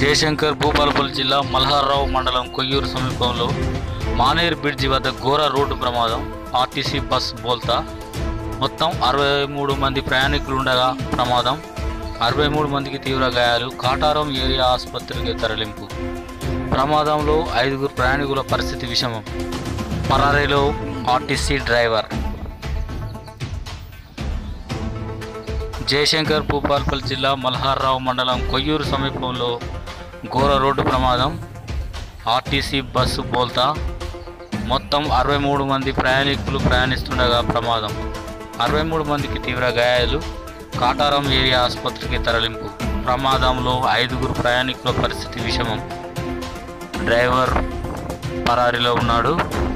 జయశంకర్ భూపాలపల్లి జిల్లా మల్హార్రావు మండలం కొయ్యూరు సమీపంలో మానేర్ బ్రిడ్జి వద్ద ఘోర రోడ్డు ప్రమాదం. ఆర్టీసీ బస్ బోల్తా. మొత్తం 63 మంది ప్రయాణికులు ఉండగా ప్రమాదం. 63 మందికి తీవ్ర గాయాలు. కాటారం ఏరియా ఆసుపత్రికి తరలింపు. ప్రమాదంలో 5 ప్రయాణికుల పరిస్థితి విషమం. పరారీలో ఆర్టీసీ డ్రైవర్. జయశంకర్ భూపాలపల్లి జిల్లా మల్హార్రావు మండలం కొయ్యూరు సమీపంలో ఘోర రోడ్డు ప్రమాదం. ఆర్టీసీ బస్సు బోల్తా. మొత్తం 63 మంది ప్రయాణికులు ప్రయాణిస్తుండగా ప్రమాదం. 63 మందికి తీవ్ర గాయాలు. కాటారం ఏరియా ఆసుపత్రికి తరలింపు. ప్రమాదంలో 5 ప్రయాణికుల పరిస్థితి విషమం. డ్రైవర్ పరారీలో ఉన్నాడు.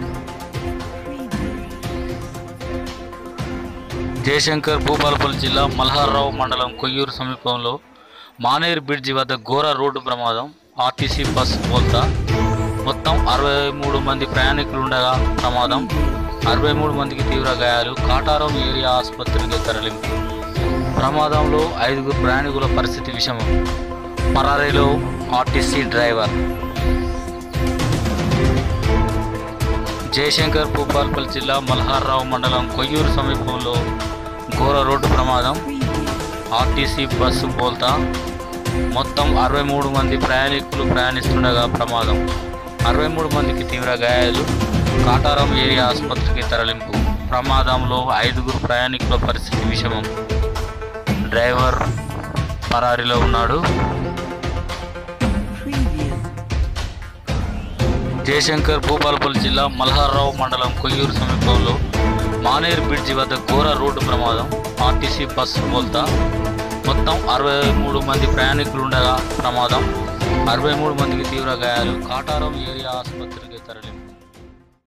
జయశంకర్ భూపాలపల్లి జిల్లా మల్హార్రావు మండలం కొయ్యూరు సమీపంలో మానేర్ బ్రిడ్జి వద్ద ఘోర రోడ్డు ప్రమాదం. ఆర్టీసీ బస్ బోల్తా. మొత్తం 63 మంది ప్రయాణికులు ఉండగా ప్రమాదం. 63 మందికి తీవ్ర గాయాలు. కాటారం ఏరియా ఆసుపత్రికి తరలింపు. ప్రమాదంలో 5 ప్రయాణికుల పరిస్థితి విషమం. పరారీలో ఆర్టీసీ డ్రైవర్. జయశంకర్ భూపాలపల్లి జిల్లా మల్హార్రావు మండలం కొయ్యూరు సమీపంలో ఘోర రోడ్డు ప్రమాదం. ఆర్టీసీ బస్సు బోల్తా. మొత్తం 63 మంది ప్రయాణికులు ప్రయాణిస్తుండగా ప్రమాదం. 63 మందికి తీవ్ర గాయాలు. కాటారం ఏరియా ఆసుపత్రికి తరలింపు. ప్రమాదంలో 5 ప్రయాణికుల పరిస్థితి విషమం. డ్రైవర్ పరారీలో ఉన్నాడు. జయశంకర్ భూపాలపల్లి జిల్లా మల్హార్రావు మండలం కొయ్యూరు సమీపంలో మానేర్ బ్రిడ్జి వద్ద ఘోర రోడ్డు ప్రమాదం. ఆర్టీసీ బస్సు బోల్తా. మొత్తం 63 మంది ప్రయాణికులు ఉండగా ప్రమాదం. 63 మందికి తీవ్ర గాయాలు. కాటారం ఏరియా ఆసుపత్రికి తరలింపు.